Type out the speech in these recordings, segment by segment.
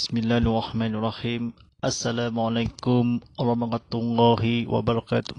Bismillahirrahmanirrahim. Assalamualaikum warahmatullahi wabarakatuh.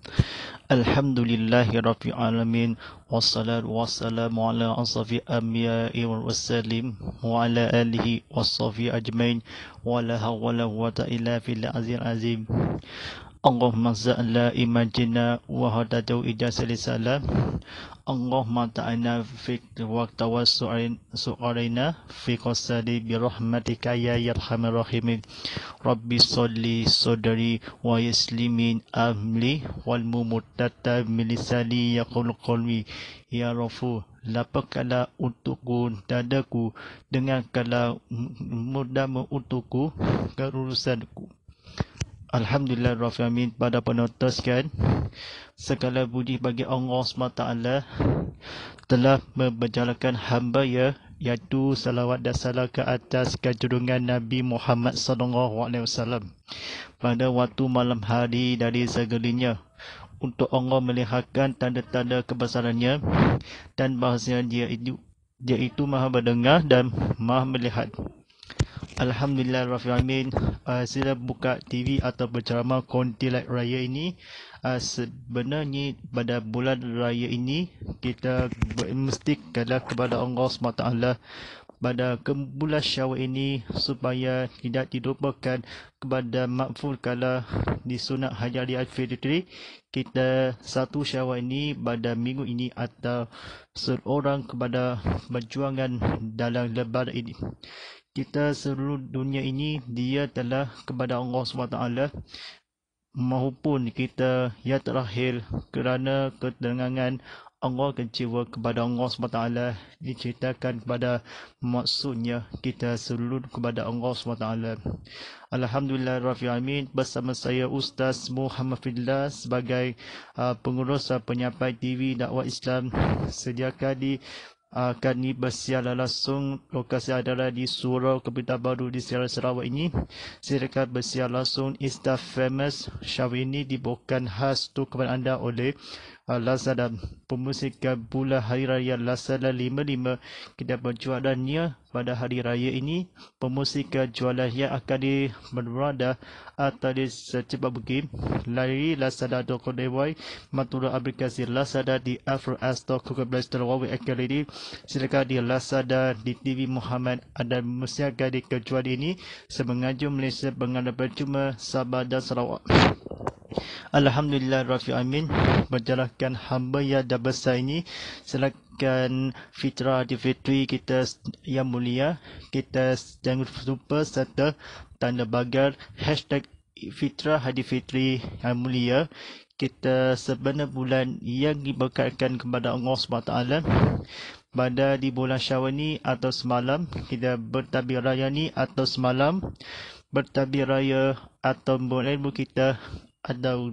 Alhamdulillahirabbil alamin wassalatu wassalamu ala asrafil anbiya'i wal mursalin wa ala alihi washabihi ajmain wa la hawla wa la quwwata illa billahil azizil azim. Allahumma za'la imajina wa hadadu ijazali salam. Allahumma ta'ana fi waqta wa su'arina fi qasadi bi rahmatika ya yarhamar rahimin. Rabbi salli sadri wa yaslimin amli wal mumuttata milisani yaqul qalbi ya rafu. Lapakala untukku dadaku, dengarkanlah mudah untukku kerurusanku. Alhamdulillah Rabbil Alamin. Pada penonton sekalian, segala puji bagi Allah SWT telah memberjalakan hamba ya, iaitu salawat dan salam ke atas kejurungan Nabi Muhammad SAW pada waktu malam hari dari segelanya, untuk Allah melihatkan tanda-tanda kebesarannya dan bahasanya dia itu maha mendengar dan maha melihat. Alhamdulillah Rabbil Alamin. Saya buka TV atau berceramah konti like raya ini. Sebenarnya pada bulan raya ini kita mesti kalah kepada Allah SWT pada bulan Syawal ini, supaya tidak dilupakan kepada makful kala disunat Haji Aidilfitri kita 1 Syawal ini pada minggu ini, atau seorang kepada perjuangan dalam lebaran ini. Kita seluruh dunia ini dia telah kepada Allah SWT, maupun kita yang terakhir kerana keterangan Allah kecewa kepada Allah SWT diceritakan kepada maksudnya kita seluruh kepada Allah SWT. Alhamdulillah Rabbil Alamin. Bersama saya Ustaz Muhammad Fidlah sebagai pengurus penyampai TV dakwah Islam. Sediakan di akan bersiaran langsung, lokasi adalah di Surau Kepitan Baru di Sarawak ini. Silakan bersiaran langsung Insta Famous Syawal ini dibawakan khas tu kepada anda oleh Lazada. Pemusikan bulan Hari Raya Lazada 55 kita berjualannya pada hari raya ini. Pemusikan jualan yang akan berada atau di secepat mungkin layari lazada.com.my, maturut aplikasi Lazada di Apple Store, Google Play Store, Huawei Academy. Silakan di Lazada di TV Muhammad ada musiakan di kejualan ini semengajuk Malaysia Pengadaan Percuma Sabah dan Sarawak. Alhamdulillah Rabbil Alamin. Berjalankan hamba yang dah besar ini, silakan fitrah Aidilfitri kita yang mulia, kita jangan lupa serta tanda bagar hashtag fitrah Aidilfitri yang mulia. Kita sebenar bulan yang diberkatkan kepada Allah SWT pada di bulan Syawal ni atau semalam kita bertabir raya ni, atau semalam bertabir raya atau ilmu kita ada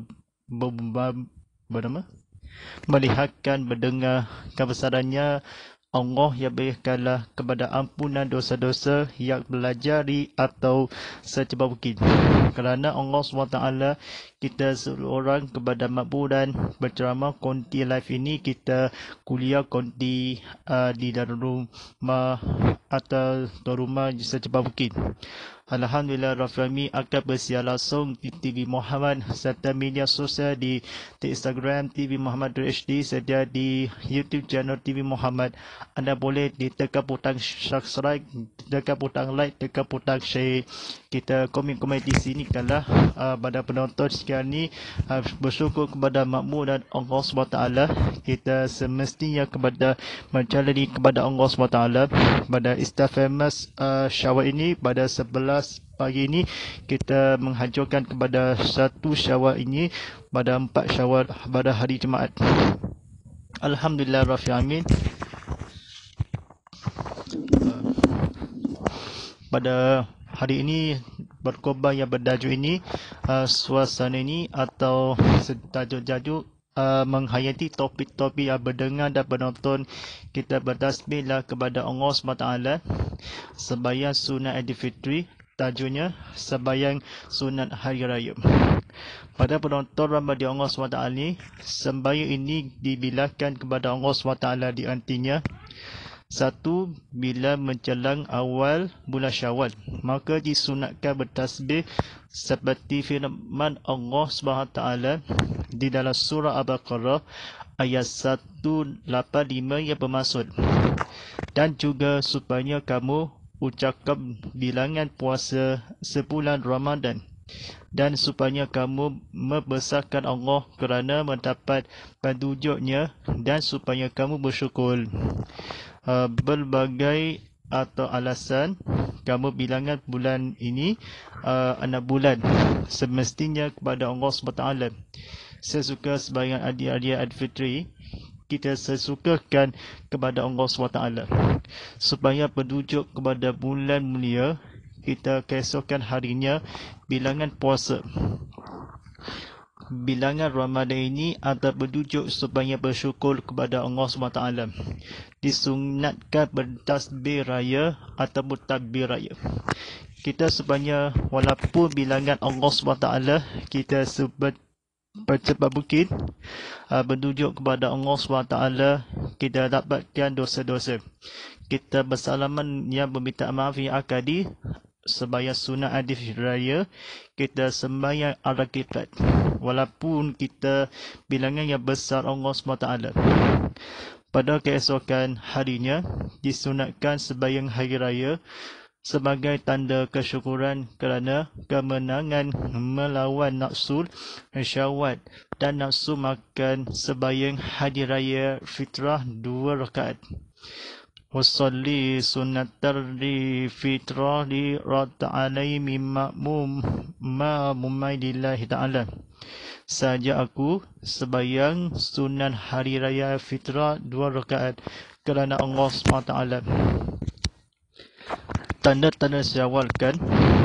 bernama melihatkan, mendengar kebesarannya Allah yang berikanlah kepada ampunan dosa-dosa yang belajari atau secepat mungkin. Kerana Allah SWT kita seluruh orang kepada makburan berceramah konti live ini, kita kuliah konti di dalam rumah atau rumah secepat mungkin. Alhamdulillah Rabbil Alamin. Akan bersiar langsung di TV Muhammad serta media sosial di Instagram TV Muhammad HD, sedia di YouTube channel TV Muhammad. Anda boleh ditekan butang subscribe, tekan butang like, tekan butang share. Kita komen-komen di sini kalau pada penonton sekian ni bersyukur kepada makmur dan Allah SWT. Kita semestinya kepada menjalani kepada Allah SWT pada Insta Famous Syawal ini pada 11 pagi ini. Kita menghancurkan kepada 1 Syawal ini pada 4 Syawal pada hari Jumaat. Alhamdulillah Rabbil Alamin. Pada hari ini berkorban yang bertajuk ini, suasana ini atau tajuk-tajuk menghayati topik-topik yang berdengar dan penonton, kita bertasbihlah kepada Allah SWT. Sembahyang sunat Aidilfitri, tajuknya sembahyang sunat hari raya. Pada penonton rahmat Allah SWT ni, sembahyang ini dibilahkan kepada Allah SWT di antinya Satu, bila menjelang awal bulan Syawal, maka disunatkan bertasbih seperti firman Allah SWT di dalam surah Al-Baqarah ayat 185 yang bermaksud, dan juga supaya kamu ucapkan bilangan puasa sebulan Ramadan, dan supaya kamu membesarkan Allah kerana mendapat petunjuknya, dan supaya kamu bersyukur. Berbagai atau alasan kamu bilangan bulan ini 6 bulan semestinya kepada Allah SWT. Sesuka sembahyang Aidil Fitri, kita sesukakan kepada Allah SWT. Supaya petunjuk kepada bulan mulia, kita keesokan harinya bilangan puasa. Bilangan Ramadan ini adalah petunjuk supaya bersyukur kepada Allah SWT. Disunatkan bertasbih raya ataupun takbir raya. Kita supaya walaupun bilangan Allah SWT kita secepat mungkin bertunjuk kepada Allah SWT, kita dapatkan dosa-dosa. Kita bersalaman yang meminta maaf yang akadi, sembahyang sunat Aidil Raya, kita sembahyang arah kiblat. Walaupun kita bilangan yang besar Allah SWT. Pada keesokan harinya, disunatkan sembahyang hari raya sebagai tanda kesyukuran kerana kemenangan melawan nafsu syahwat dan nafsu makan. Sembahyang hari raya fitrah 2 rakaat. Wasalli sunnatar di fitrah di rata'alai mimmakmum ma'mumaidillahi ta'ala. Saja aku sembahyang sunat hari raya fitrah 2 rakaat kerana Allah SWT. Tanda-tanda syawal kan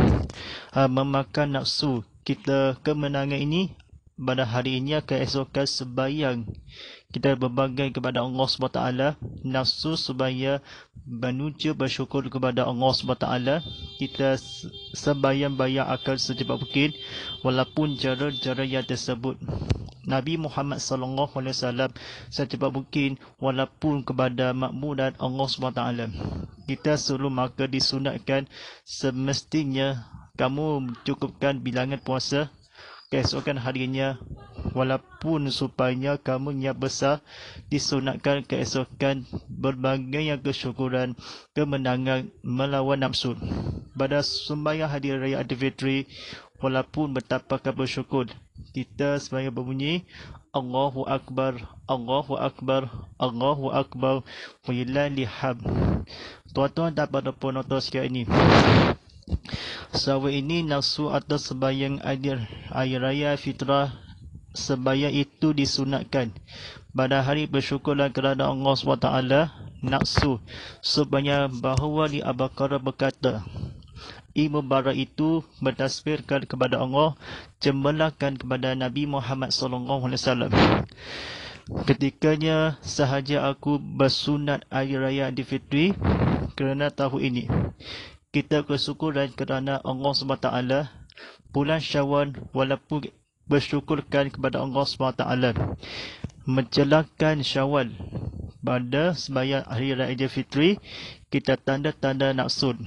memakan nafsu kita. Kemenangan ini pada hari ini keesokan sembahyang kita berbagai kepada Allah SWT nafsu supaya menuju bersyukur kepada Allah SWT. Kita sembahyang akan secepat mungkin walaupun cara-cara yang tersebut. Nabi Muhammad SAW secepat mungkin walaupun kepada makmum dan Allah SWT. Kita selalu maka disunatkan semestinya kamu cukupkan bilangan puasa keesokan harinya, walaupun supaya kamu niat besar. Disunatkan keesokan berbagai yang kesyukuran kemenangan melawan nafsu. Pada sembahyang hari raya Aidil Fitri, walaupun betapa kamu bersyukur, kita sembahyang berbunyi Allahu Akbar, Allahu Akbar, Allahu Akbar, walillahil hamd. Tuan-tuan dan penonton sekalian ini, selama ini nafsu atau sembahyang hari raya fitrah, sembahyang itu disunatkan pada hari bersyukurlah kerana Allah SWT nafsu. Supaya bahawa di Al-Baqarah berkata, Ibu bara itu bertasbihkan kepada Allah, cembelahkan kepada Nabi Muhammad SAW. Ketikanya sahaja aku bersunat hari raya Aidil Fitri kerana tahun ini. Kita bersyukuran kerana Allah SWT bulan Syawal, walaupun bersyukurkan kepada Allah SWT menjelangkan Syawal. Pada sembahyang hari raya Aidil Fitri, kita tanda-tanda nafsu.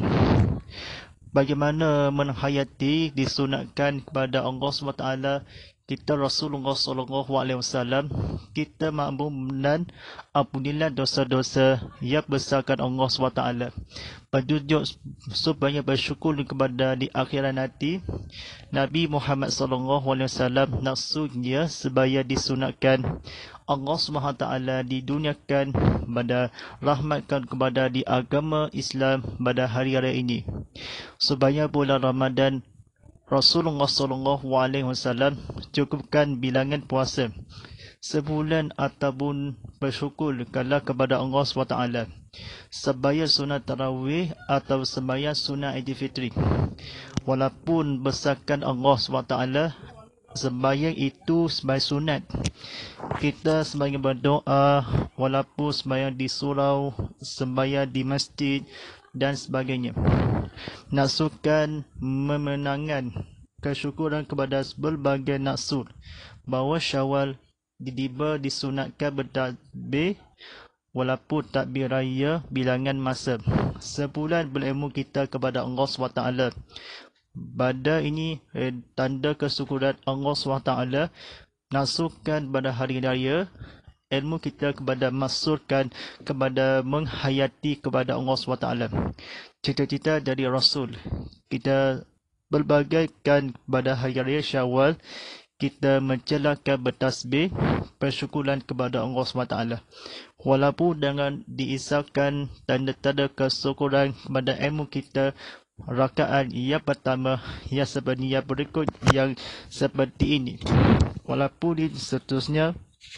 Bagaimana menghayati disunatkan kepada Allah SWT. Kita Rasulullah SAW, kita makmum dan ampunilah dosa-dosa yang besarkan Allah SWT. Petunjuk supaya bersyukur kepada di akhirat nanti. Nabi Muhammad SAW nafsunya sebaya disunatkan Allah SWT diduniakan pada rahmatkan kepada di agama Islam pada hari raya ini. Supaya bulan Ramadan Rasulullah SAW cukupkan bilangan puasa sebulan ataupun bersyukur kalau kepada Allah SWT. Sembahyang sunat tarawih atau sembahyang sunat Aidil Fitri, walaupun besarkan Allah SWT, sembahyang itu sembahyang sunat. Kita sembahyang berdoa, walaupun sembahyang di surau, sembahyang di masjid dan sebagainya. Nafsukan memenangan kesyukuran kepada berbagai nafsu. Bahawa Syawal disunatkan bertasbih walaupun takbir raya bilangan masa. Sebulan berilmu kita kepada Allah SWT. Pada ini tanda kesyukuran Allah SWT, nasuhkan pada hari raya, ilmu kita kepada masurkan kepada menghayati kepada Allah SWT. Cita-cita dari Rasul, kita berbagaikan pada hari raya Syawal, kita mencelakan bertasbih, bersyukuran kepada Allah SWT. Walaupun dengan diisahkan tanda-tanda kesyukuran kepada ilmu kita, rakaat yang pertama, yang seperti yang berikut, yang seperti ini. Walaupun ini seterusnya,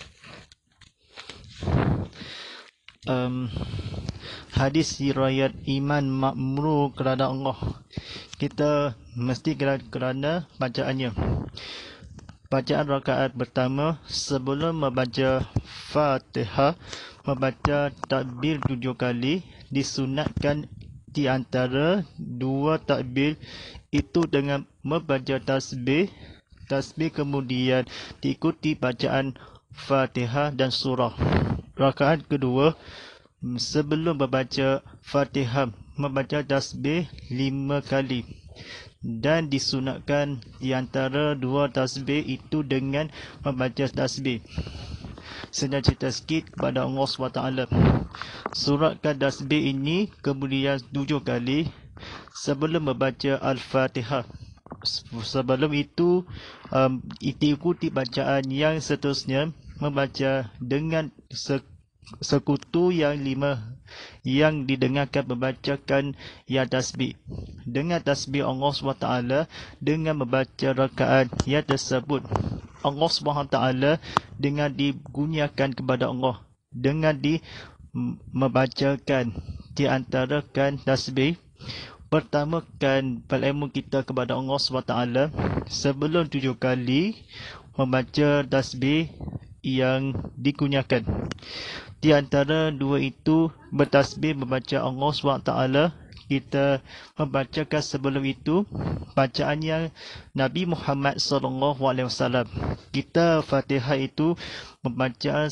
hadis riwayat iman makmur kerana Allah, kita mesti kerana bacaannya. Bacaan rakaat pertama, sebelum membaca Fatihah, membaca takbir 7 kali, disunatkan di antara 2 takbir itu dengan membaca tasbih kemudian diikuti bacaan Fatihah dan surah. Rakaat kedua, sebelum membaca Fatihah, membaca tasbih 5 kali. Dan disunatkan di antara 2 tasbih itu dengan membaca tasbih. Saya cerita sikit kepada Allah SWT. Suratkan tasbih ini kemudian 7 kali sebelum membaca Al-Fatihah. Sebelum itu, ikuti bacaan yang seterusnya, membaca dengan sekutu yang 5 yang didengarkan membacakan yang tasbih. Dengan tasbih Allah SWT, dengan membaca rakaat yang tersebut, Allah SWT dengan diguniakan kepada Allah, dengan membacakan di antarakan tasbih. Pertamakan berilmu kita kepada Allah SWT sebelum 7 kali membaca tasbih yang dikunyakan. Di antara 2 itu, bertasbih membaca Allah SWT, kita membacakan sebelum itu bacaan yang Nabi Muhammad SAW. Kita Fatihah itu membacaan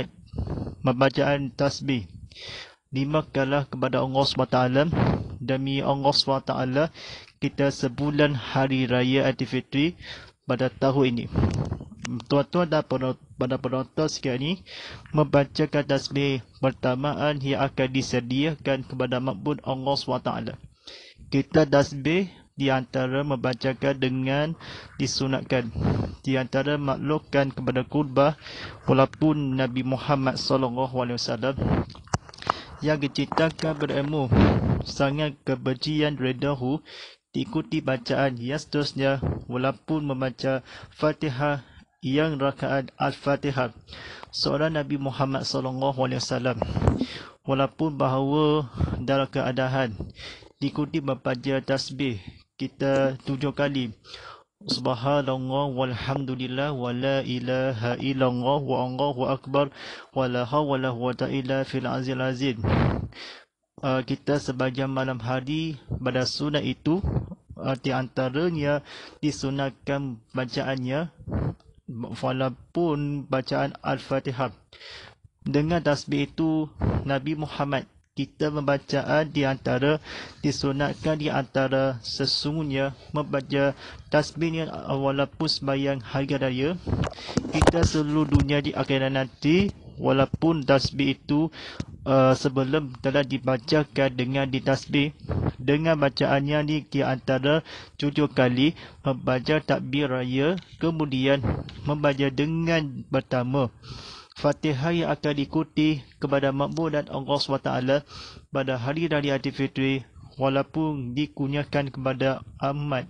tasbih 5 kali kepada Allah SWT. Demi Allah SWT, kita sebulan hari raya Aidilfitri pada tahun ini. Tuan-tuan dan pada penonton sekalian, membacakan tasbih bertamaan yang akan disediakan kepada makbul Allah SWT. Kita tasbih di antara membacakan dengan disunatkan, di antara maklumkan kepada kurbah, walaupun Nabi Muhammad SAW yang diceritakan berilmu sangat kebencian redahu, diikuti bacaan yang seterusnya, walaupun membaca Fatihah yang rakaat Al-Fatihah. Seorang Nabi Muhammad SAW, walaupun bahawa dalam keadaan diikuti membaca tasbih kita 7 kali, Subhanallah walhamdulillah wa la ilaha illallah wa Allahu akbar wa la hawla wa la illa fil azil azim. Kita sebahagian malam hari pada sunat itu, di antaranya disunatkan bacaannya walaupun bacaan Al-Fatihah. Dengan tasbih itu Nabi Muhammad, kita membacaan di antara disunatkan di antara sesungguhnya membaca tasbihnya walaupun sembahyang hari raya. Kita seluruh dunia di akhirat nanti, walaupun tasbih itu sebelum telah dibacakan dengan ditasbih, dengan bacaannya di antara 7 kali membaca takbir raya, kemudian membaca dengan pertama Fatihah yang akan diikuti kepada makmum dan Allah SWT pada hari raya Aidilfitri, walaupun dikunyakan kepada amat.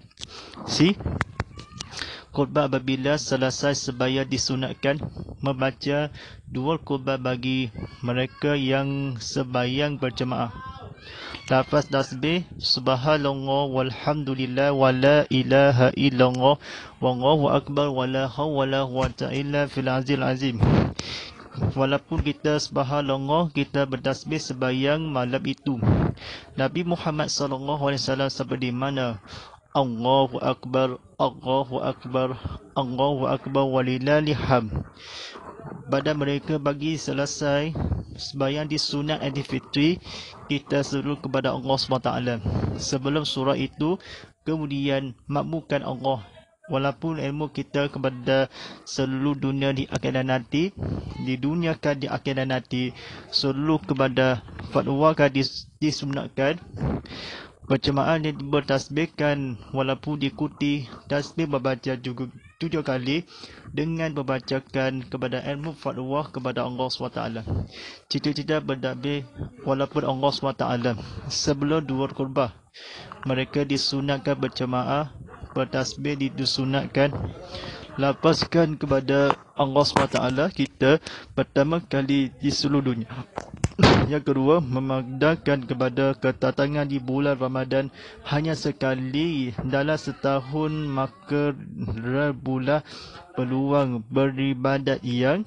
Khutbah apabila selesai sembahyang disunatkan membaca 2 khutbah bagi mereka yang sembahyang berjemaah. Lafaz tasbih Subhanallah walhamdulillah wa la ilaha illallah wallahu akbar wa la hawla wa la illa fil azil azim. Walaupun kita subhanallah, kita bertasbih sembahyang malam itu. Nabi Muhammad SAW seperti mana Allahu akbar, Allahu akbar, Allahu akbar walillahil hamd. Pada mereka bagi selesai sembahyang di sunat Aidilfitri kita seru kepada Allah SWT. Sebelum surah itu, kemudian makmurkan Allah. Walaupun ilmu kita kepada seluruh dunia di akhirat nanti, di dunia kan di akhirat nanti, seluruh kepada fatwa kan disunatkan, berjemaah yang bertasbihkan walaupun diikuti tasbih membaca juga 7 kali dengan membacakan kepada ilmu fatwa kepada Allah SWT. Cita-cita berdabih walaupun Allah SWT sebelum dua kurbah. Mereka disunatkan berjemaah, bertasbih disunatkan. Lapaskan kepada Allah SWT kita pertama kali di seluruh dunia. Yang kedua, memandangkan kepada kedatangan di bulan Ramadan hanya sekali dalam setahun, maka rebulah peluang beribadat yang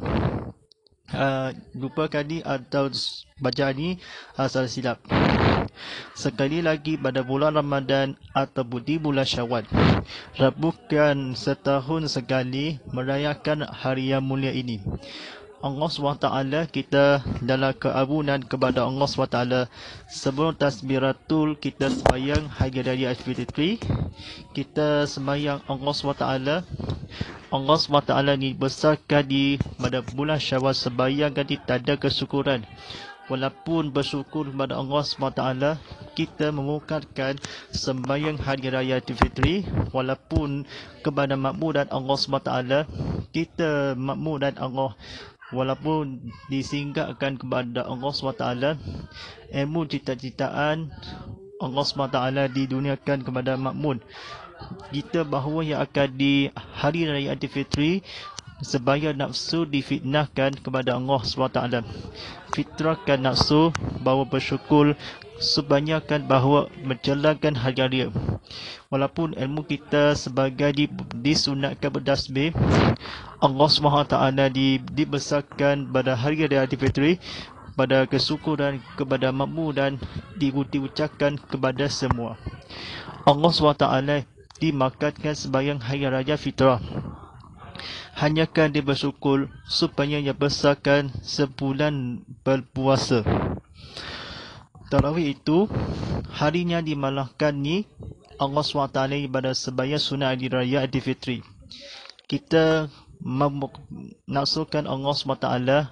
lupa kali atau bacaan ini salah silap. Sekali lagi pada bulan Ramadan atau di bulan Syawal, rebuhkan setahun sekali merayakan hari yang mulia ini. Allah SWT kita dalam keagungan kepada Allah SWT. Sebelum tasbiratul kita sembahyang hari raya Aidilfitri, kita sembahyang Allah SWT. Allah SWT dibesarkan di pada bulan Syawal, sembahyang di tanda kesyukuran. Walaupun bersyukur kepada Allah SWT, kita memukarkan sembahyang hari raya Aidilfitri. Walaupun kepada makmur dan Allah SWT, kita makmur dan Allah. Walaupun disinggahkan kepada Allah SWT, ilmu cita-citaan Allah SWT diduniakan kepada makmur. Kita bahawa yang akan di hari raya Aidilfitri, sebaya nafsu difitnahkan kepada Allah SWT. Fitrahkan nafsu bahawa bersyukur sebanyakan bahawa menjalankan hari raya. Walaupun ilmu kita sebagai disunatkan bertasbih, Allah SWT dibesarkan pada hari raya Aidilfitri pada kesyukuran kepada makmur dan diucapkan kepada semua. Allah SWT dimakankan sembahyang hari raya fitrah. Hanyakan dia bersyukur supaya ia besarkan sebulan berpuasa. Tarawih itu harinya dimalahkan ni Allah SWT pada sembahyang sunat hari raya Aidilfitri. Kita menafsukan Allah SWT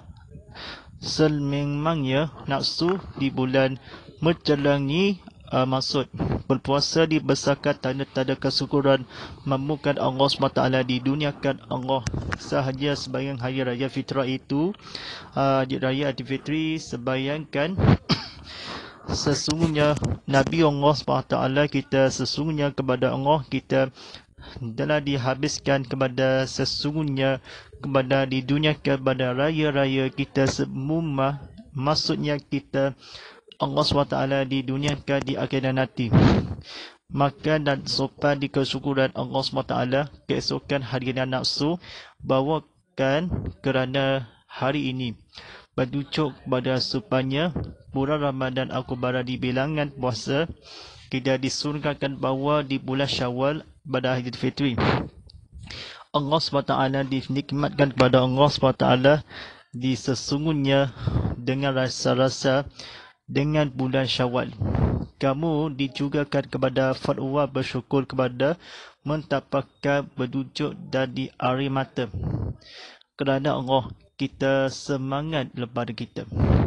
sememangnya nafsu di bulan menjelangi maksud berpuasa dibesarkan tanda-tanda kesyukuran, memukan Allah SWT diduniakan Allah sahaja sembahyang hari raya fitrah itu. Di raya Aidilfitri sembahyangkan sesungguhnya Nabi Allah SWT kita, sesungguhnya kepada Allah kita telah dihabiskan kepada sesungguhnya kepada di dunia kepada raya-raya kita semua, maksudnya kita Allah SWT di dunia ke di akhirat nanti. Makan dan sopan di kesyukuran Allah SWT, keesokan hari dan nafsu bawakan kerana hari ini berducuk pada supaya bulan Ramadan aku berada di bilangan puasa, kita disurgakan bahawa di bulan Syawal pada Aidilfitri. Allah SWT dinikmatkan kepada Allah SWT di sesungguhnya dengan rasa-rasa dengan bulan Syawal. Kamu dijugakan kepada fatwa bersyukur kepada mentapakkan berducuk dan di air mata. Kerana Allah kita semangat lepada kita.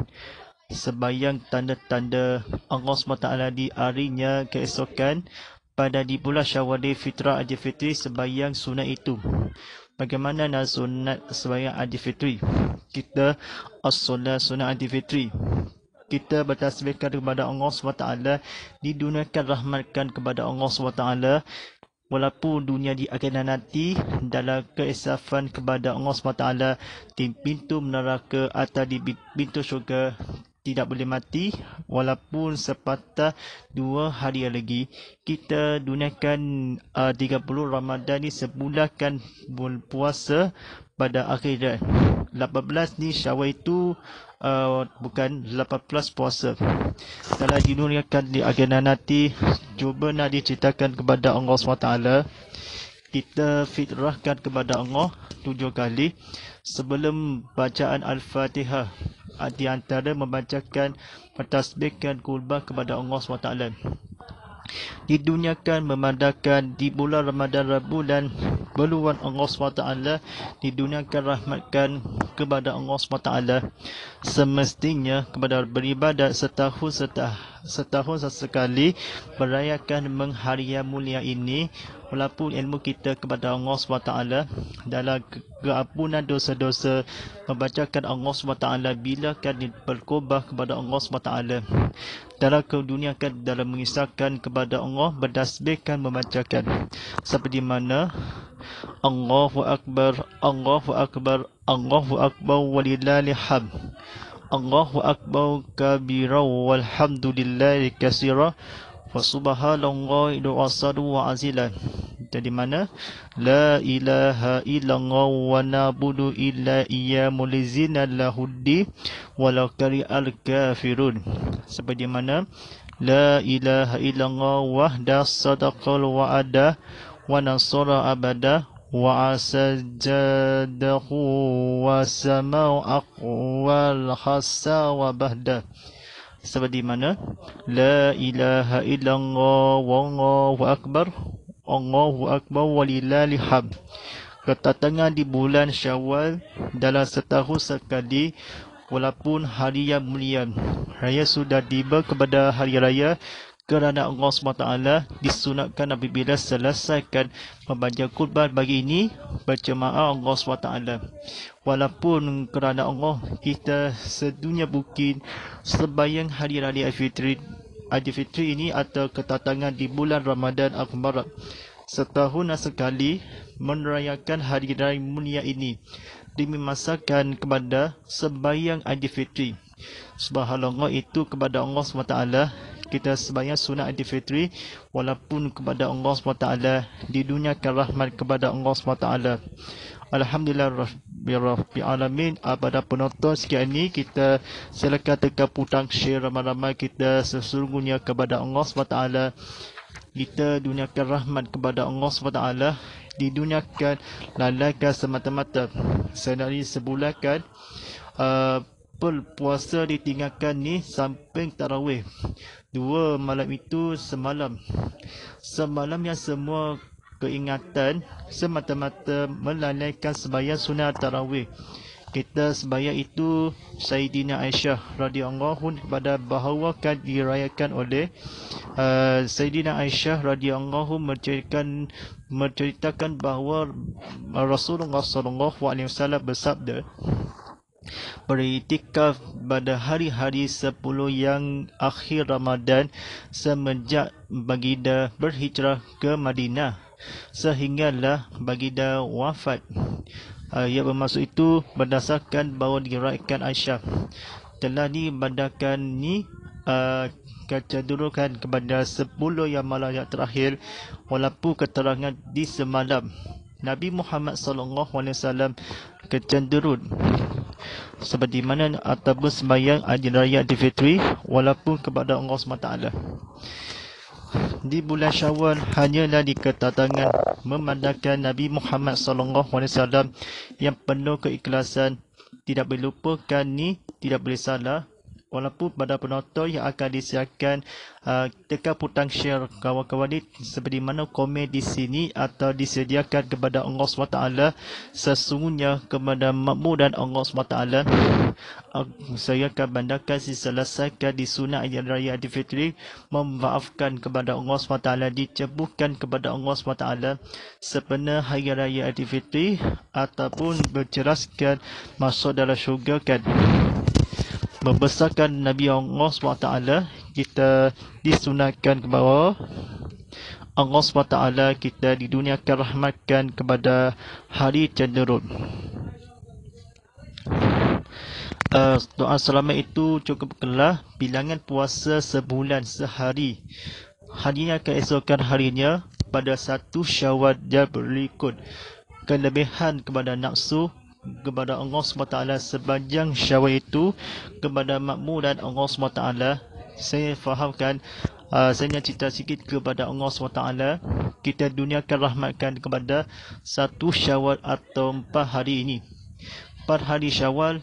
Sebayang tanda-tanda Allah SWT di harinya keesokan pada di bulan Syawal di fitrah Aidilfitri sembahyang sunat itu. Bagaimana nak sunat sembahyang Aidilfitri? Kita as-solat sunat Aidilfitri. Kita bertasbihkan kepada Allah SWT, diduniakan rahmatkan kepada Allah SWT. Walaupun dunia di akhirat nanti dalam keesafan kepada Allah SWT, di pintu neraka atau di pintu syurga tidak boleh mati. Walaupun sepatah 2 hari lagi, kita duniakan 30 Ramadan ni sebulan puasa pada akhirat. 18 ni Syawal itu bukan 18 puasa. Kalau diduniakan di akhirat nanti, cuba nak diceritakan kepada Allah SWT. Kita fitrahkan kepada Allah 7 kali sebelum bacaan Al-Fatihah. di antara membacakan mentasbihkan kurban kepada Allah SWT. Diduniakan memandangkan di bulan Ramadan bulan beluan Allah SWT, diduniakan rahmatkan kepada Allah SWT. Semestinya kepada beribadat setahun sekali merayakan menghari yang mulia ini, walaupun ilmu kita kepada Allah SWT dalam keampunan dosa-dosa, membacakan Allah SWT bila kan berkorban kepada Allah SWT, dalam keduniakan dalam mengisahkan kepada Allah, bertasbihkan membacakan seperti mana Allahu Akbar, Allahu Akbar, Allahu Akbar walillahil hamd, Allahu Akbar kabira walhamdulillahi katsira wa subhanallahi wa azilan. Jadi mana la ilaha illallah wa na'budu illa iyya mulizina lahuddi walau karihal kafirun. Seperti mana la ilaha illallah wahda sadaqal wa'ada wa nasara abada wa asajadahu wa sama'u aqwal khassa wa bahda. Seperti mana la ilaha illallah wallahu akbar, Allahu akbar walillahil hamd. Kedatangan di bulan Syawal dalam setahun sekali, walaupun hari yang mulia, raya sudah tiba kepada hari raya, kerana Allah SWT disunatkan apabila selesaikan membaca kurban bagi ini berjemaah Allah SWT. Walaupun kerana Allah, kita sedunia mungkin sembahyang hari raya Aidilfitri ini atau kedatangan di bulan Ramadan Al-Mubarak setahun sekali merayakan hari raya mulia ini, dimemasakkan kepada sembahyang Aidilfitri. Subhanallah, itu kepada Allah SWT. Kita sembahyang sunat Aidilfitri walaupun kepada Allah SWT, diduniakan rahmat kepada Allah SWT. Alhamdulillah Rabbil Alamin. Pada penonton sekian ini, kita silakan tekan butang share ramai-ramai. Kita sesungguhnya kepada Allah SWT, kita duniakan rahmat kepada Allah SWT, diduniakan lalaikan semata-mata. Saya dari sebulan kan puasa ditinggalkan ni samping tarawih 2 malam itu semalam yang semua keingatan semata-mata melalaikan sembahyang sunat tarawih. Kita sembahyang itu Sayyidina Aisyah radhiyallahu kepada bahawa kan dirayakan oleh Sayyidina Aisyah radhiyallahu menceritakan bahawa Rasulullah SAW bersabda, beriktikaf pada hari-hari 10 yang akhir Ramadan semenjak baginda berhijrah ke Madinah sehinggalah baginda wafat. Ia bermaksud itu berdasarkan bahawa diriwayatkan Aisyah telah dibandangkan ni kecenderungan kepada 10 yang malam yang terakhir, walaupun keterangan di semalam Nabi Muhammad SAW kecenderung seperti mana ataupun sembahyang raya Aidilfitri walaupun kepada Allah SWT. Di bulan Syawal hanyalah di kedatangan memandangkan Nabi Muhammad SAW yang penuh keikhlasan, tidak boleh lupakan ni, tidak boleh salah. Walaupun pada penonton yang akan disiarkan, tekan butang share kawan-kawan ni, seperti mana komen di sini atau disediakan kepada Allah SWT, sesungguhnya kepada makmur dan Allah SWT. Saya akan bandangkan diselesaikan di sunat raya Aidilfitri, memaafkan kepada Allah SWT, dicebuhkan kepada Allah SWT sepenuh hari raya Aidilfitri, ataupun berceraskan masuk dalam syurga kan, membesarkan Nabi Allah SWT. Kita disunatkan ke bawah Allah SWT, kita diduniakan rahmatkan kepada hari cenderung. Doa selamat itu cukup kelah bilangan puasa sebulan sehari. Harinya keesokan harinya pada 1 Syawal dia berikut kelebihan kepada nafsu kepada Allah SWT sepanjang Syawal itu kepada makmur dan Allah SWT. Saya fahamkan, saya nak cerita sikit kepada Allah SWT. Kita duniakan rahmatkan kepada 1 Syawal atau 4 hari ini. 4 hari Syawal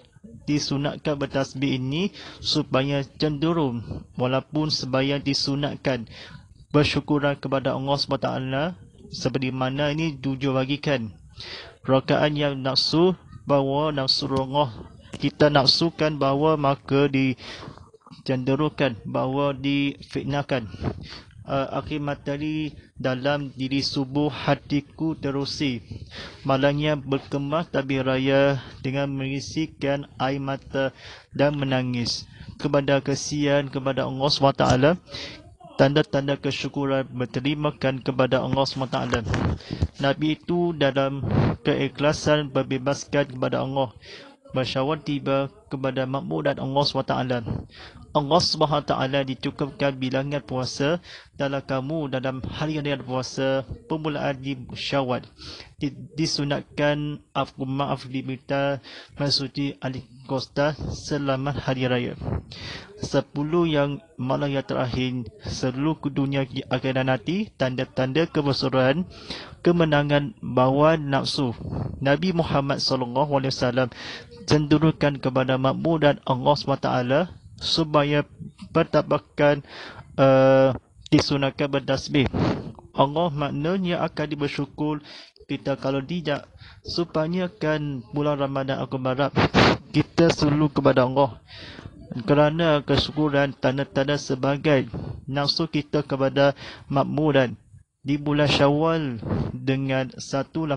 disunatkan bertasbih ini supaya cenderung walaupun sembahyang disunatkan bersyukuran kepada Allah SWT seperti mana ini dibagikan. Rakaat yang nafsu bahawa nafsu Allah kita nafsukan bahawa maka dicenderungkan bahawa difitnahkan. Akhir matahari dalam diri subuh hatiku terusi, malangnya berkemas tabir raya dengan mengisikan air mata dan menangis kepada kesian kepada Allah SWT. Tanda-tanda kesyukuran berterimakan kepada Allah SWT. Nabi itu dalam keikhlasan berbebaskan kepada Allah, bersyawal tiba kepada makmur dan Allah SWT. Allah SWT dicukupkan bilangan puasa dalam kamu dalam hari-hari puasa permulaan di Syawal. Disunatkan maaf diminta mensuci ahli kosta selamat hari raya. 10 yang malam yang terakhir seluruh dunia akan nanti tanda-tanda kebesaran kemenangan bawah nafsu. Nabi Muhammad SAW cenderungkan kepada makmur dan Allah SWT supaya bertabakan disunatkan bertasbih. Allah maknanya akan bersyukur kita kalau tidak, supaya kan bulan Ramadan aku berharap kita selalu kepada Allah kerana kesyukuran tanda-tanda sebagai nafsu kita kepada makmuran di bulan Syawal dengan 185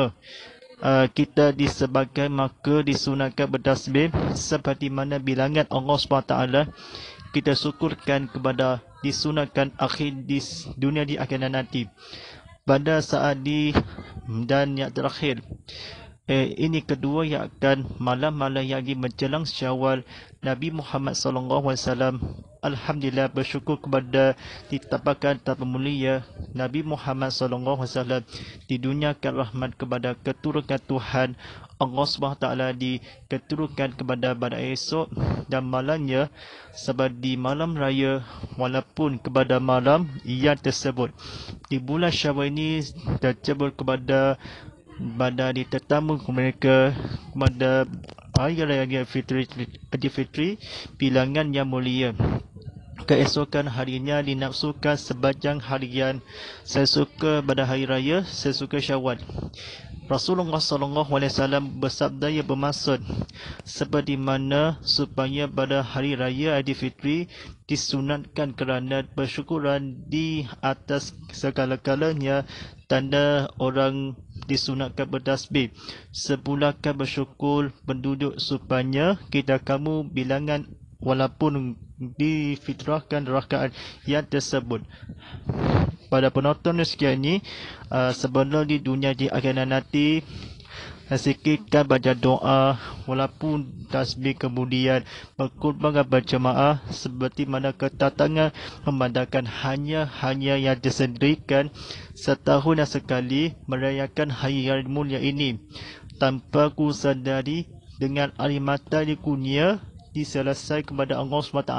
kita disebabkan maka disunatkan bertasbih seperti mana bilangan Allah SWT. Kita syukurkan kepada disunatkan akhir di dunia di akhirat nanti pada saat di dan yang terakhir. Ini kedua yang akan malam-malam yang menjelang Syawal. Nabi Muhammad SAW alhamdulillah bersyukur kepada ditapakan tak mulia Nabi Muhammad SAW diduniakan rahmat kepada keturunan Tuhan Allah SWT, diketurukan kepada pada esok dan malamnya seperti malam raya walaupun kepada malam yang tersebut. Di bulan Syawal ini tersebut kepada pada ditetamu mereka kepada hari raya Fitri bilangan yang mulia. Keesokan harinya dinafsukan sepanjang harian. Saya suka pada hari raya, saya suka Syawal. Rasulullah SAW bersabda yang bermaksud seperti mana supaya pada hari raya Aidilfitri disunatkan kerana bersyukuran di atas segala-galanya. Tanda orang disunatkan bertasbih sebulakan bersyukur penduduk supaya kita kamu bilangan walaupun difitrahkan rakaat yang tersebut. Pada penonton sekian ini, sebelum di dunia di akhirat nanti, sikitkan baca doa walaupun tasbih kemudian berkurban berjemaah seperti mana ketatangan memandangkan hanya yang disendirikan setahun sekali merayakan hari yang mulia ini tanpa ku sadari dengan air mata di kurnia diselesai kepada Allah SWT.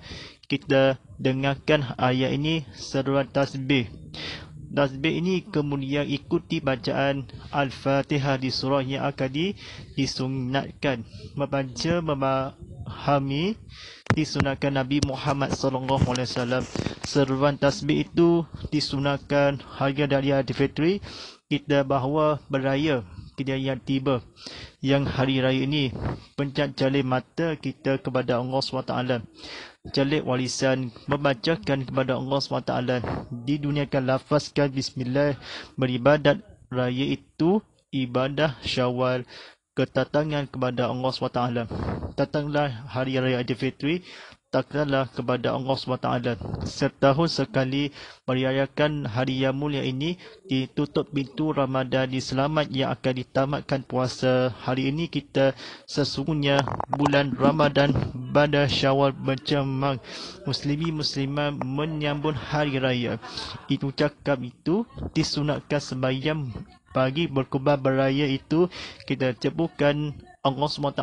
Kita dengarkan ayat ini seruan tasbih. Tasbih ini kemudian ikuti bacaan Al-Fatihah di surah yang akan disunatkan. Membaca, memahami disunatkan Nabi Muhammad SAW. Seruan tasbih itu disunatkan harga dari Aidilfitri kita bahawa beraya kita yang tiba yang hari raya ini pencak jalin mata kita kepada Allah SWT, jalin warisan membacakan kepada Allah SWT, diduniakan lafazkan bismillah beribadat raya itu ibadah Syawal, ketatangan kepada Allah SWT. Datanglah hari raya Aidilfitri, takkanlah kepada Allah SWT. Setahun sekali merayakan hari yang mulia ini, ditutup pintu Ramadan di selamat yang akan ditamatkan puasa. Hari ini kita sesungguhnya bulan Ramadan pada Syawal berjemaah muslimi muslimah menyambut hari raya. Itu cakap itu disunatkan sembahyang pagi berkurban beraya itu kita sebutkan Allah SWT.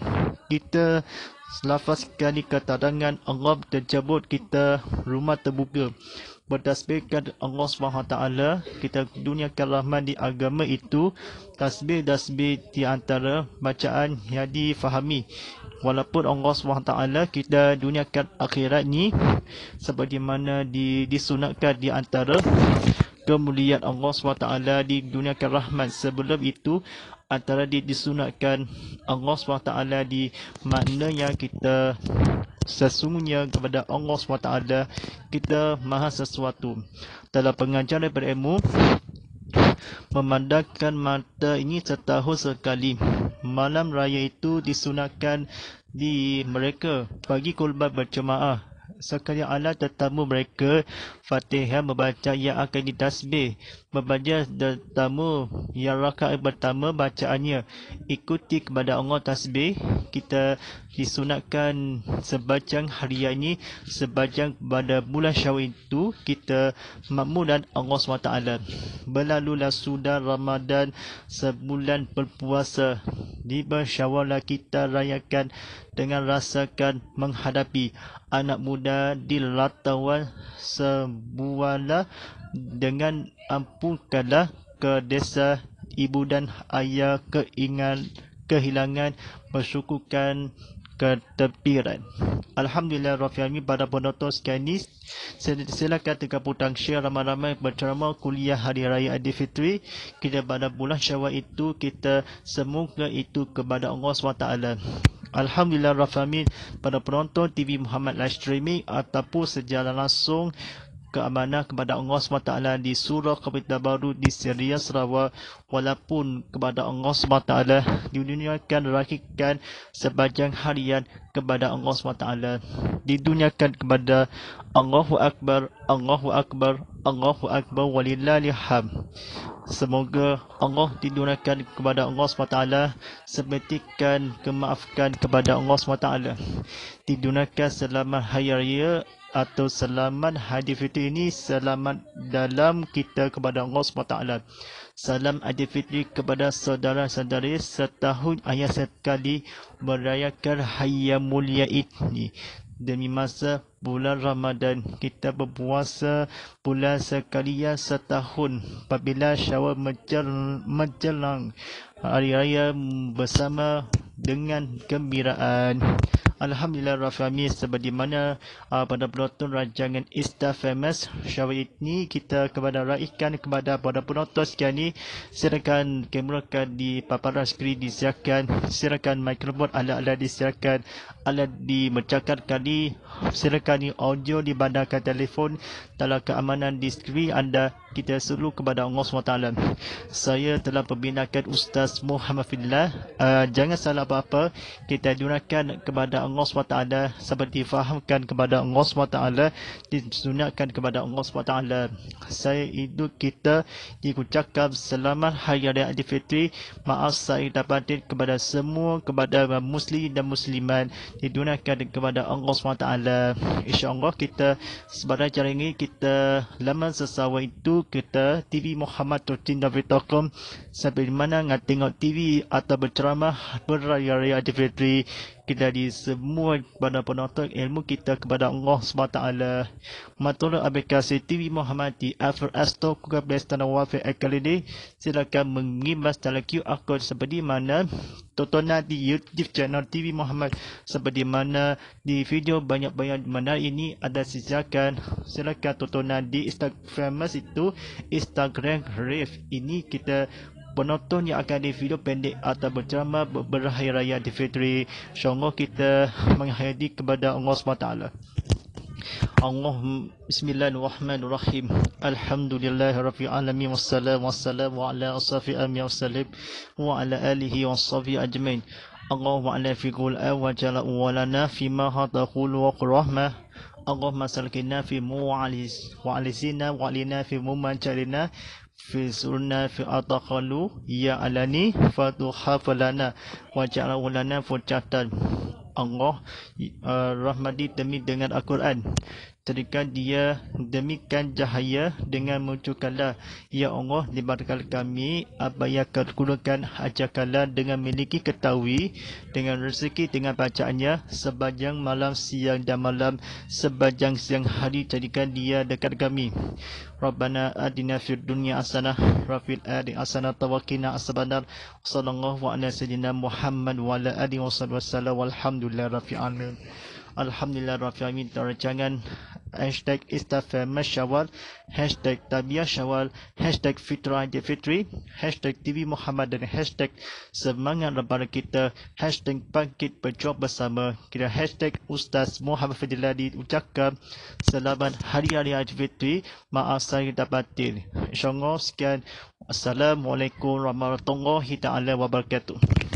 Kita lafazkan di ketadangan Allah terjabut kita rumah terbuka bertasbihkan Allah SWT, kita duniakan rahmat di agama itu, tasbih-tasbih di antara bacaan yang difahami. Walaupun Allah SWT kita duniakan akhirat ni seperti mana disunatkan di antara kemuliaan Allah SWT di duniakan rahmat. Sebelum itu antara disunatkan Allah SWT di maknanya kita sesungguhnya kepada Allah SWT kita maha sesuatu. Dalam pengajaran berilmu, memandangkan mata ini setahun sekali. Malam raya itu disunatkan di mereka bagi korban berjemaah. Sekali ala tetamu mereka, Fatihah membaca yang akan ditasbih. Membaca tetamu yang rakaat pertama bacaannya ikuti kepada Allah tasbih. Kita disunatkan sepanjang hari ini, sepanjang pada bulan Syawal itu kita makmur dan Allah SWT. Berlalulah sudah Ramadan, sebulan berpuasa. Di bulan Syawal kita rayakan dengan rasakan menghadapi anak muda di latawan sebualah dengan ampunkanlah ke desa ibu dan ayah kehilangan bersyukurkan ketepiran. Alhamdulillah Rabbil Alamin. Pada penonton sekalian ni, silakan tekan butang share, ramai-ramai berceramah kuliah hari raya Aidilfitri kita pada bulan Syawal itu, kita semoga itu kepada Allah SWT. Alhamdulillah Rabbil Alamin. Pada penonton TV Muhammad live streaming ataupun sejalan langsung keamanan kepada Allah SWT di Surau Kapital Baru di Syria Sarawak, walaupun kepada Allah SWT diduniakan rakikan sepanjang harian kepada Allah SWT, diduniakan kepada Allahu Akbar, Allahu Akbar, Allahu Akbar walillahil hamd. Semoga Allah diduniakan kepada Allah SWT, sepertikan kemaafkan kepada Allah SWT, diduniakan selamat hari raya atau selamat Aidilfitri ini, selamat dalam kita kepada Allah SWT. Salam Aidilfitri kepada saudara-saudari setahun hanya sekali merayakan hari yang mulia ini. Demi masa bulan Ramadan kita berpuasa bulan sekali ya setahun. Apabila Syawal menjelang hari raya bersama dengan gembiraan. Alhamdulillah Rabbil Alamin. Seperti mana pada penonton rancangan Insta Famous Syawal ini, kita kepada raikan kepada pada penonton sekalian ni, silakan kamera di paparan skrin disiapkan, silakan mikrofon alat-alat disiapkan, alat dimecahkan kali, silakan ni audio dibandangkan telefon dalam keamanan di skrin anda. Kita seru kepada Allah SWT. Saya telah pembinakan Ustaz Muhammad Fillah. Jangan salah apa-apa, kita gunakan kepada Allah SWT seperti fahamkan kepada Allah SWT, disunatkan kepada Allah SWT. Saya hidup kita diucapkan selamat Hari Raya Aidilfitri. Maaf saya dapatin kepada semua, kepada muslim dan muslimat, didunakan kepada Allah SWT. InsyaAllah kita sebagai cara ini, kita laman sesawa itu kita TV Muhammad13.com, sampai mana nak tengok TV atau berceramah berraya-raya Aidilfitri. Kita di semua pada penonton ilmu kita kepada Allah SWT. Matullah aplikasi TV Muhammad di Apple Store, Google Play Store, Wafi Akademi. Silakan mengimbas dalam QR code seperti mana tontonan di YouTube channel TV Muhammad, seperti mana di video banyak-banyak menarik ini ada silakan tontonan di Instagram itu, Instagram Rev. Ini kita penonton yang akan di video pendek atau berceramah berhari raya Aidilfitri. InsyaAllah kita menghayati kepada Allah SWT. Bismillahirrahmanirrahim. Alhamdulillahirabbil alamin, wassalamu ala asrafil anbiya'i wassalim wa ala alihi washabihi ajmain. Allahumma ala fi qul wa jala walana fi ma hadaqul wa rahmah. Allahumma salkina fi mu'alis wa alisina wa alina fi mumanjalina fi surna fi ataqalu ya alani fatuhafalana wa ja'ala lana furjatan. Allah rahmati demi dengan Al-Quran. Jadikan dia demikian cahaya dengan munculkanlah ya Allah libatkan kami apa yang kurangkan ajarkanlah dengan memiliki ketahui dengan rezeki dengan bacaannya sepanjang malam siang dan malam sepanjang siang hari jadikan dia dekat kami. Rabbana adina fid dunya hasanah wa fil akhirati hasanah wa qina azabannar. Sallallahu ala sayyidina Muhammad wa ala alihi wasallam walhamdulillahi rabbil alamin. Alhamdulillah Rabbil Alamin. Rancangan hashtag Istighfar Syawal, hashtag Tabiah Syawal, hashtag Fitrah Idul Fitri, hashtag TV Muhammad dan hashtag Semangat Lebaran kita, hashtag Bangkit Berjuang Bersama. Kita hashtag Ustaz Muhammad Fadiladi ucapkan selamat Hari Raya Idul Fitri. Maaf saya tak batin. InsyaAllah sekian. Assalamualaikum warahmatullahi taala wabarakatuh.